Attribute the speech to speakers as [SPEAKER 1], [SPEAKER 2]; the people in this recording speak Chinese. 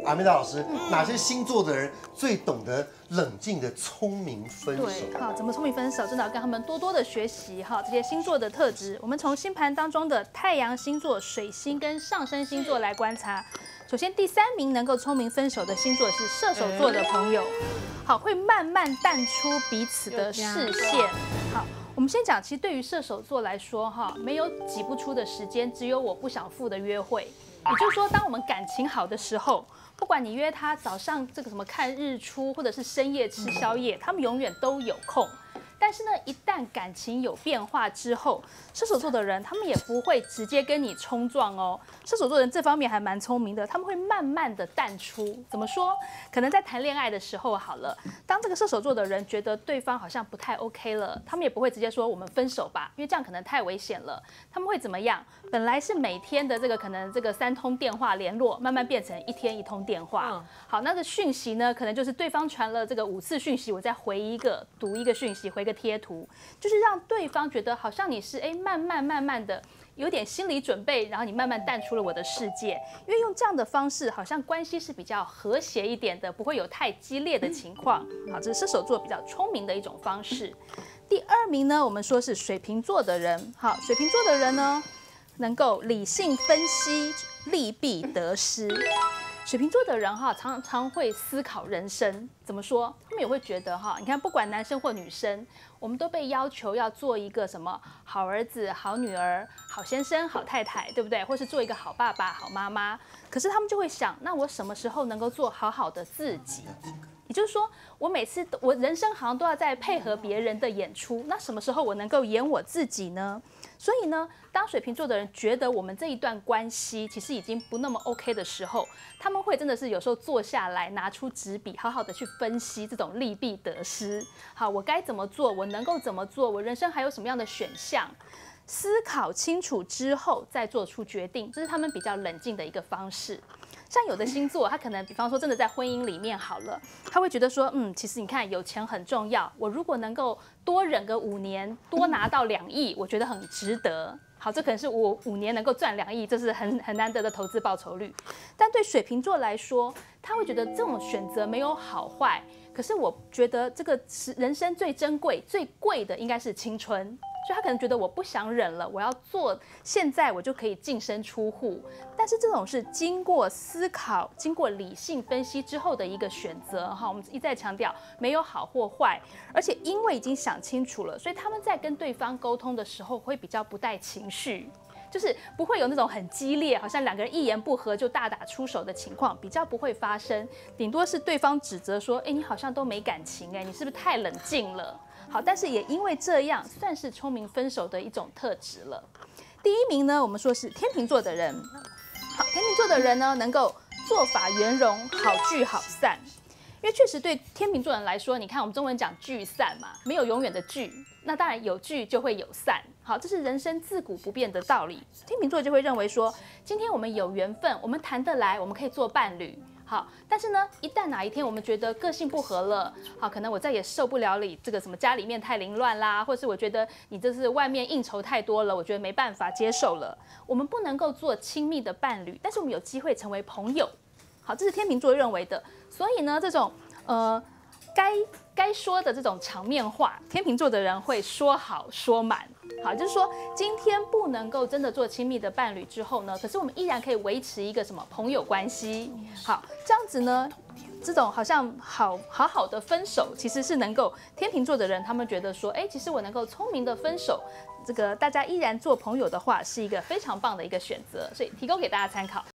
[SPEAKER 1] 阿美达老师，哪些星座的人最懂得冷静的聪明分手？
[SPEAKER 2] 对，好，怎么聪明分手，真的要跟他们多多的学习哈。这些星座的特质，我们从星盘当中的太阳星座、水星跟上升星座来观察。首先，第3名能够聪明分手的星座是射手座的朋友，好，会慢慢淡出彼此的视线。好，我们先讲，其实对于射手座来说，哈，没有挤不出的时间，只有我不想赴的约会。也就是说，当我们感情好的时候，不管你约他早上这个什么看日出，或者是深夜吃宵夜，他们永远都有空。但是呢，一旦感情有变化之后，射手座的人他们也不会直接跟你冲撞哦。射手座人这方面还蛮聪明的，他们会慢慢的淡出。怎么说？可能在谈恋爱的时候好了，当这个射手座的人觉得对方好像不太 OK 了，他们也不会直接说我们分手吧，因为这样可能太危险了。他们会怎么样？本来是每天的这个可能这个3通电话联络，慢慢变成1天1通电话。好，那个讯息呢，可能就是对方传了这个5次讯息，我再回一个，读一个讯息，回个贴图，就是让对方觉得好像你是慢慢的有点心理准备，然后你慢慢淡出了我的世界。因为用这样的方式，好像关系是比较和谐一点的，不会有太激烈的情况。好，这是射手座比较聪明的一种方式。第2名呢，我们说是水瓶座的人。好，水瓶座的人呢，能够理性分析利弊得失。水瓶座的人哈，常常会思考人生。怎么说？他们也会觉得哈，你看，不管男生或女生，我们都被要求要做一个什么好儿子、好女儿、好先生、好太太，对不对？或是做一个好爸爸、好妈妈。可是他们就会想，那我什么时候能够做好好的自己？也就是说，我人生好像都要在配合别人的演出，那什么时候我能够演我自己呢？所以呢，当水瓶座的人觉得我们这一段关系其实已经不那么 OK 的时候，他们会真的是有时候坐下来，拿出纸笔，好好的去分析这种利弊得失。好，我该怎么做？我能够怎么做？我人生还有什么样的选项？思考清楚之后再做出决定，这是他们比较冷静的一个方式。像有的星座，他可能比方说真的在婚姻里面好了，他会觉得说，其实你看有钱很重要，我如果能够多忍个5年，多拿到2亿，我觉得很值得。好，这可能是我5年能够赚2亿，这是很难得的投资报酬率。但对水瓶座来说，他会觉得这种选择没有好坏，可是我觉得这个人生最珍贵、最贵的应该是青春。所以他可能觉得我不想忍了，我要做，现在我就可以净身出户。但是这种是经过思考、经过理性分析之后的一个选择哈。我们一再强调，没有好或坏，而且因为已经想清楚了，所以他们在跟对方沟通的时候会比较不带情绪。就是不会有那种很激烈，好像2个人一言不合就大打出手的情况，比较不会发生。顶多是对方指责说：“你好像都没感情，你是不是太冷静了？”好，但是也因为这样，算是聪明分手的一种特质了。第1名呢，我们说是天秤座的人。好，天秤座的人呢，能够做法圆融，好聚好散。因为确实对天秤座人来说，你看我们中文讲聚散嘛，没有永远的聚，那当然有聚就会有散。好，这是人生自古不变的道理。天秤座就会认为说，今天我们有缘分，我们谈得来，我们可以做伴侣。好，但是呢，一旦哪一天我们觉得个性不合了，好，可能我再也受不了你这个什么家里面太凌乱啦，或是我觉得你这是外面应酬太多了，我觉得没办法接受了。我们不能够做亲密的伴侣，但是我们有机会成为朋友。好，这是天秤座认为的。所以呢，这种该说的这种场面话，天秤座的人会说好说满。好，就是说今天不能够真的做亲密的伴侣之后呢，可是我们依然可以维持一个什么朋友关系。好，这样子呢，这种好像好的分手，其实是能够天秤座的人他们觉得说，其实我能够聪明的分手，这个大家依然做朋友的话，是一个非常棒的一个选择，所以提供给大家参考。